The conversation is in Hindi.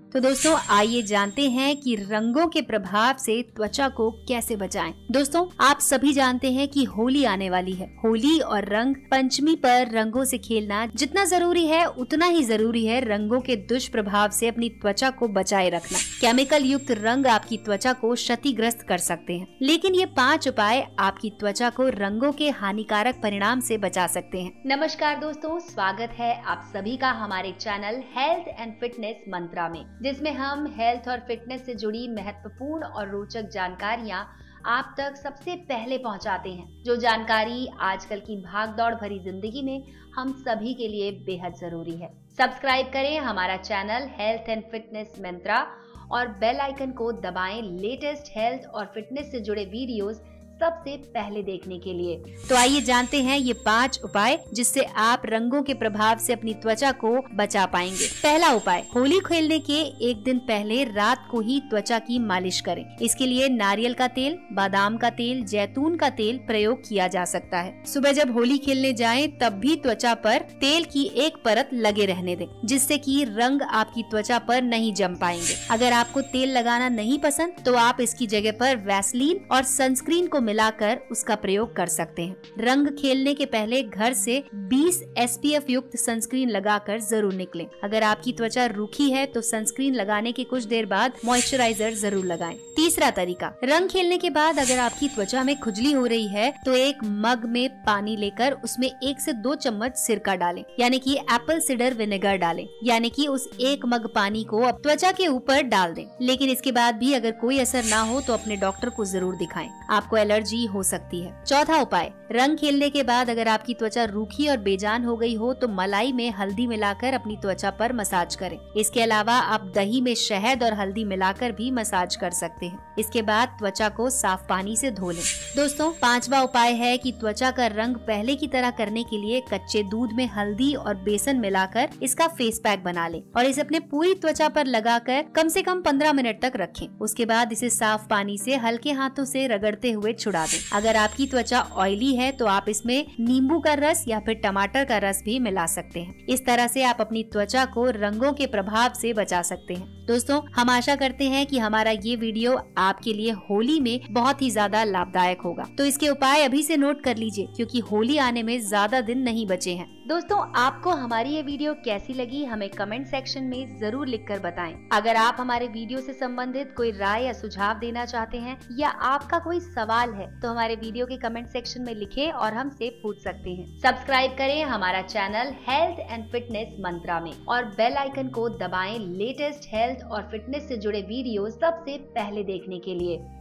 तो दोस्तों आइए जानते हैं कि रंगों के प्रभाव से त्वचा को कैसे बचाएं। दोस्तों आप सभी जानते हैं कि होली आने वाली है। होली और रंग पंचमी पर रंगों से खेलना जितना जरूरी है उतना ही जरूरी है रंगों के दुष्प्रभाव से अपनी त्वचा को बचाए रखना। केमिकल युक्त रंग आपकी त्वचा को क्षतिग्रस्त कर सकते हैं, लेकिन ये 5 उपाय आपकी त्वचा को रंगों के हानिकारक परिणाम से बचा सकते हैं। नमस्कार दोस्तों, स्वागत है आप सभी का हमारे channel health and fitness mantra में, जिसमें हम हेल्थ और फिटनेस से जुड़ी महत्वपूर्ण और रोचक जानकारियाँ आप तक सबसे पहले पहुंचाते हैं। जो जानकारी आजकल की भागदौड़ भरी जिंदगी में हम सभी के लिए बेहद जरूरी है। सब्सक्राइब करें हमारा channel health and fitness mantra और बेल आइकन को दबाएं लेटेस्ट हेल्थ और फिटनेस से जुड़े वीडियोस सबसे पहले देखने के लिए। तो आइए जानते हैं ये 5 उपाय जिससे आप रंगों के प्रभाव से अपनी त्वचा को बचा पाएंगे। पहला उपाय, होली खेलने के एक दिन पहले रात को ही त्वचा की मालिश करें। इसके लिए नारियल का तेल, बादाम का तेल, जैतून का तेल प्रयोग किया जा सकता है। सुबह जब होली खेलने जाएं तब भी त्वचा पर तेल की एक परत लगे रहने दें, जिससे कि रंग आपकी त्वचा पर नहीं जम पाएंगे। अगर आपको तेल लगाना नहीं पसंद तो आप इसकी जगह पर वैसलीन और सनस्क्रीन को मिलाकर उसका प्रयोग कर सकते हैं। रंग खेलने के पहले घर से 20 SPF युक्त सनस्क्रीन लगाकर जरूर निकलें। अगर आपकी त्वचा रूखी है तो सनस्क्रीन लगाने के कुछ देर बाद मॉइस्चराइजर जरूर लगाएं। तीसरा तरीका, रंग खेलने के बाद अगर आपकी त्वचा में खुजली हो रही है तो एक मग में पानी लेकर उसमें 1 से 2 चम्मच सिरका डालें, यानी कि एप्पल सिडर विनेगर डालें, यानी कि उस 1 मग पानी को अब त्वचा के ऊपर डाल दें। लेकिन इसके बाद भी अगर कोई असर ना हो तो अपने डॉक्टर को जरूर दिखाएं, आपको एलर्जी हो सकती है। चौथा उपाय, रंग खेलने के बाद अगर आपकी त्वचा रूखी और बेजान हो गई हो तो मलाई में हल्दी मिलाकर अपनी त्वचा पर मसाज करें। इसके अलावा आप दही में शहद और हल्दी मिलाकर भी मसाज कर सकते हैं। इसके बाद त्वचा को साफ पानी से धो लें। दोस्तों 5वां उपाय है कि त्वचा का रंग पहले की तरह करने के लिए कच्चे दूध में हल्दी और बेसन मिलाकर इसका फेस पैक बना लें और इसे अपने पूरी त्वचा पर लगाकर कम से कम 15 मिनट तक रखें। उसके बाद इसे साफ पानी से हल्के हाथों से रगड़ते हुए छुड़ा दें। अगर आपकी त्वचा ऑयली है तो आप इसमें नींबू का रस या फिर टमाटर का रस भी मिला सकते हैं। इस तरह से आप अपनी त्वचा को रंगों के प्रभाव से बचा सकते हैं। दोस्तों हम आशा करते हैं कि हमारा ये वीडियो आपके लिए होली में बहुत ही ज्यादा लाभदायक होगा। तो इसके उपाय अभी से नोट कर लीजिए, क्योंकि होली आने में ज्यादा दिन नहीं बचे हैं। दोस्तों आपको हमारी ये वीडियो कैसी लगी हमें कमेंट सेक्शन में जरूर लिखकर बताएं। अगर आप हमारे वीडियो से संबंधित कोई राय या सुझाव देना चाहते हैं या आपका कोई सवाल है तो हमारे वीडियो के कमेंट सेक्शन में लिखें और हमसे पूछ सकते हैं। सब्सक्राइब करें हमारा channel health and fitness mantra में और बेल आइकन को दबाएं लेटेस्ट हेल्थ और फिटनेस से जुड़े वीडियो सबसे पहले देखने के लिए।